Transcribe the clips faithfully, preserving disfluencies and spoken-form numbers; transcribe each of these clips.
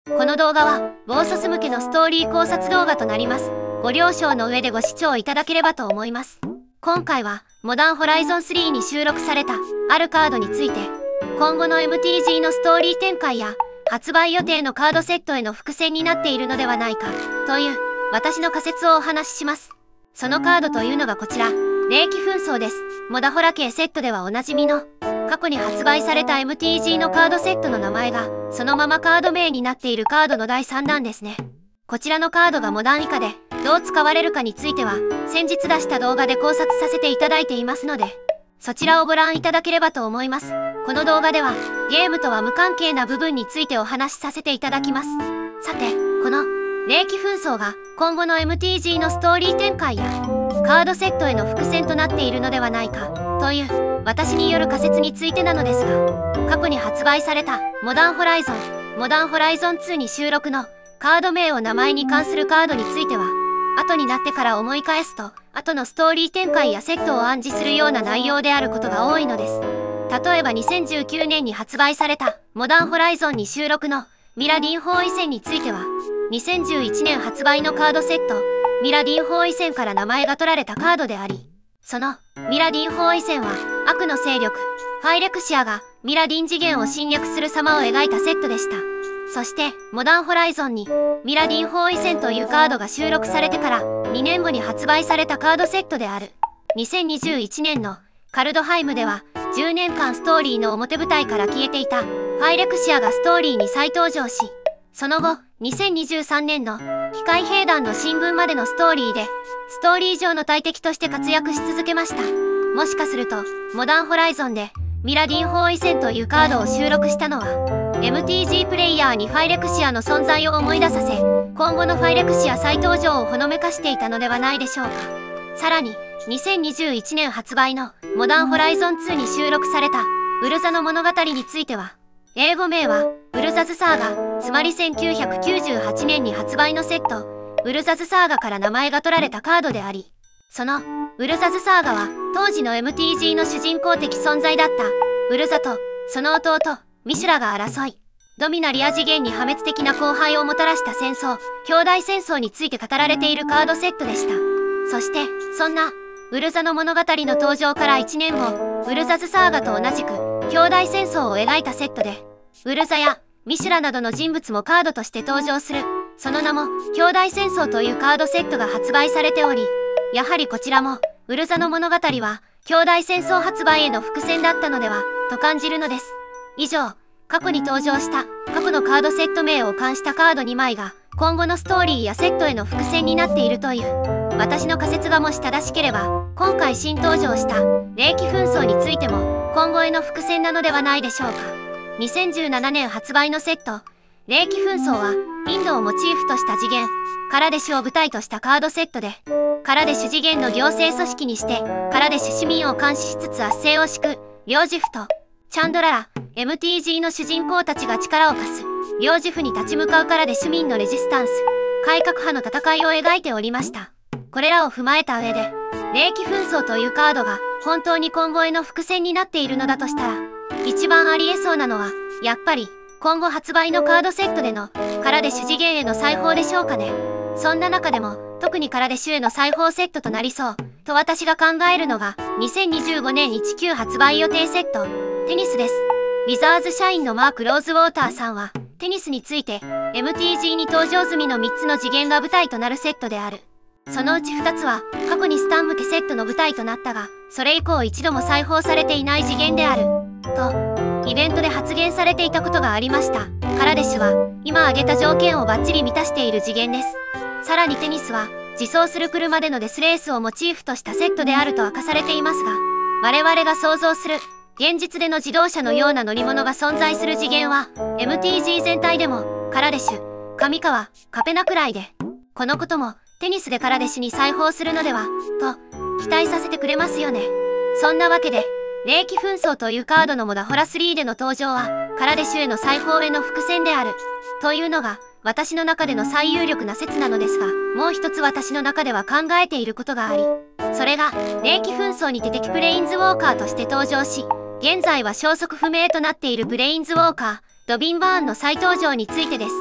この動画は、ボーソス向けのストーリー考察動画となります。ご了承の上でご視聴いただければと思います。今回は、モダンホライゾンスリーに収録された、あるカードについて、今後の エムティージー のストーリー展開や、発売予定のカードセットへの伏線になっているのではないか、という、私の仮説をお話しします。そのカードというのがこちら、霊気紛争です。モダホラ系セットではおなじみの、過去に発売された エムティージー のカードセットの名前が、そのままカード名になっているカードのだいさんだんですね。こちらのカードがモダン以下で、どう使われるかについては、先日出した動画で考察させていただいていますので、そちらをご覧いただければと思います。この動画では、ゲームとは無関係な部分についてお話しさせていただきます。さて、この、霊気紛争が今後の エムティージー のストーリー展開や、カードセットへの伏線となっているのではないか、という、私による仮説についてなのですが、過去に発売された、モダンホライゾン、モダンホライゾンツーに収録の、カード名を名前に関するカードについては、後になってから思い返すと、後のストーリー展開やセットを暗示するような内容であることが多いのです。例えばにせんじゅうきゅうねんに発売された、モダンホライゾンに収録の、ミラディン包囲戦については、にせんじゅういちねん発売のカードセット、ミラディン包囲戦から名前が取られたカードであり、その、ミラディン包囲戦は、悪の勢力、ファイレクシアが、ミラディン次元を侵略する様を描いたセットでした。そして、モダンホライゾンに、ミラディン包囲戦というカードが収録されてから、にねんごに発売されたカードセットである。にせんにじゅういちねんの、カルドハイムでは、じゅうねんかんストーリーの表舞台から消えていた、ファイレクシアがストーリーに再登場し、その後、にせんにじゅうさんねんの、機械兵団の新聞までのストーリーで、ストーリー上の大敵として活躍し続けました。もしかすると、モダンホライゾンで、ミラディン包囲戦というカードを収録したのは、エムティージー プレイヤーにファイレクシアの存在を思い出させ、今後のファイレクシア再登場をほのめかしていたのではないでしょうか。さらに、にせんにじゅういちねん発売の、モダンホライゾンツーに収録された、ウルザの物語については、英語名は、ウルザズサーガ、つまりせんきゅうひゃくきゅうじゅうはちねんに発売のセット、ウルザズサーガから名前が取られたカードであり、その、ウルザズサーガは、当時の エムティージー の主人公的存在だった、ウルザと、その弟、ミシュラが争い、ドミナリア次元に破滅的な荒廃をもたらした戦争、兄弟戦争について語られているカードセットでした。そして、そんな、ウルザの物語の登場からいちねんご、ウルザズサーガと同じく、兄弟戦争を描いたセットで、ウルザやミシュラなどの人物もカードとして登場する、その名も、兄弟戦争というカードセットが発売されており、やはりこちらも、ウルザの物語は、兄弟戦争発売への伏線だったのでは、と感じるのです。以上、過去に登場した、過去のカードセット名を冠したカードにまいが、今後のストーリーやセットへの伏線になっているという、私の仮説がもし正しければ、今回新登場した、霊気紛争についても、今後への伏線なのではないでしょうか。にせんじゅうななねん発売のセット、霊気紛争は、インドをモチーフとした次元、カラデシュを舞台としたカードセットで、カラデシュ次元の行政組織にして、カラデシュ市民を監視しつつ圧政を敷く、領事府と、チャンドララ、エムティージー の主人公たちが力を貸す、領事府に立ち向かうカラデシュ民のレジスタンス、改革派の戦いを描いておりました。これらを踏まえた上で、霊気紛争というカードが本当に今後への伏線になっているのだとしたら、一番ありえそうなのは、やっぱり、今後発売のカードセットでの、カラデシュ次元への裁縫でしょうかね。そんな中でも、特にカラデシュへの裁縫セットとなりそう、と私が考えるのが、にせんにじゅうごねんじゅうく発売予定セット、テニスです。ウィザーズ社員のマーク・ローズウォーターさんは、テニスについて、エムティージー に登場済みのみっつの次元が舞台となるセットである。そのうちふたつは、過去にスタン向けセットの舞台となったが、それ以降一度も裁縫されていない次元である。と、イベントで発言されていたことがありました。カラデシュは、今挙げた条件をバッチリ満たしている次元です。さらにテニスは、自走する車でのデスレースをモチーフとしたセットであると明かされていますが、我々が想像する、現実での自動車のような乗り物が存在する次元は、エムティージー 全体でも、カラデシュ、上川、カペナくらいで、このことも、テニスでカラデシュに裁縫するのでは、と、期待させてくれますよね。そんなわけで、霊気紛争というカードのモダホラスリーでの登場は、カラデシュへの裁縫への伏線である。というのが、私の中での最有力な説なのですが、もう一つ私の中では考えていることがあり、それが、霊気紛争にて敵プレインズウォーカーとして登場し、現在は消息不明となっているプレインズウォーカー、ドビンバーンの再登場についてです。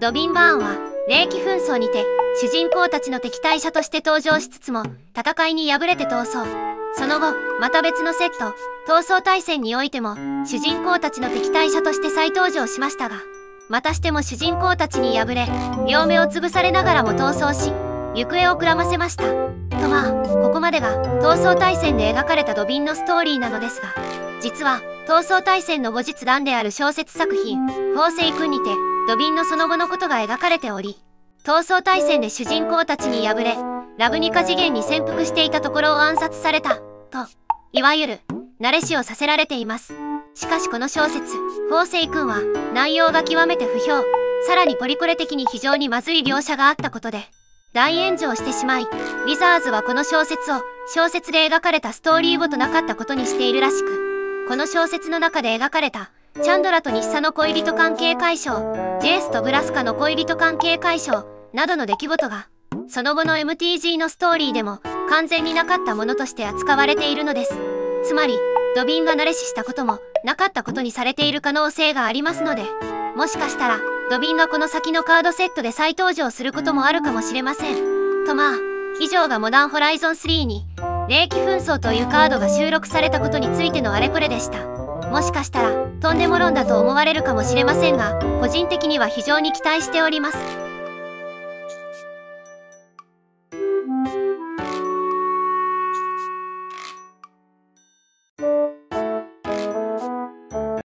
ドビン・バーンは霊気紛争にて主人公たちの敵対者として登場しつつも戦いに敗れて逃走。その後また別のセット闘争対戦においても主人公たちの敵対者として再登場しましたが、またしても主人公たちに敗れ両目を潰されながらも逃走し行方をくらませました。とまあここまでが闘争対戦で描かれたドビンのストーリーなのですが、実は闘争対戦の後日談である小説作品「フォーセイクン」にてドビンのその後のことが描かれており、闘争対戦で主人公たちに敗れラブニカ次元に潜伏していたところを暗殺されたと、いわゆる慣れ死をさせられています。しかしこの小説「フォーセイクン」は内容が極めて不評、さらにポリコレ的に非常にまずい描写があったことで大炎上してしまい、ウィザーズはこの小説を小説で描かれたストーリーごとなかったことにしているらしく、この小説の中で描かれたチャンドラとニッサの恋人関係解消、ジェイスとブラスカの恋人関係解消などの出来事がその後の エムティージー のストーリーでも完全になかったものとして扱われているのです。つまりドビンが慣れ死したこともなかったことにされている可能性がありますので、もしかしたらドビンがこの先のカードセットで再登場することもあるかもしれません。とまあ以上がモダンホライゾンスリーに霊気紛争というカードが収録されたことについてのあれこれでした。もしかしたらとんでも論だと思われるかもしれませんが、個人的には非常に期待しております。